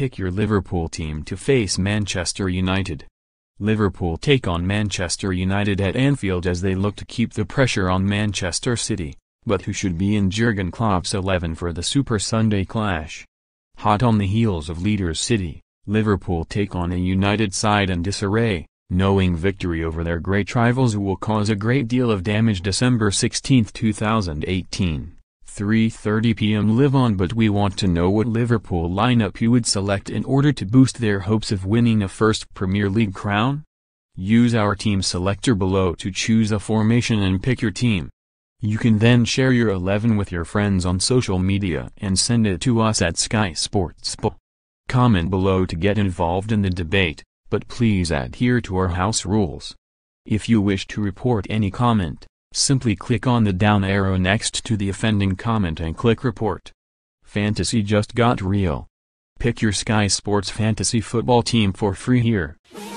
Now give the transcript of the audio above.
pick your Liverpool team to face Manchester United. Liverpool take on Manchester United at Anfield as they look to keep the pressure on Manchester City, but who should be in Jurgen Klopp's 11 for the Super Sunday clash? Hot on the heels of leaders City, Liverpool take on a United side in disarray, knowing victory over their great rivals will cause a great deal of damage. December 16, 2018, 3:30 p.m. Live on. But we want to know what Liverpool lineup you would select in order to boost their hopes of winning a first Premier League crown? Use our team selector below to choose a formation and pick your team. You can then share your 11 with your friends on social media and send it to us at Sky Sports. Comment below to get involved in the debate, but please adhere to our house rules. If you wish to report any comment, simply click on the down arrow next to the offending comment and click report. Fantasy just got real. Pick your Sky Sports fantasy football team for free here.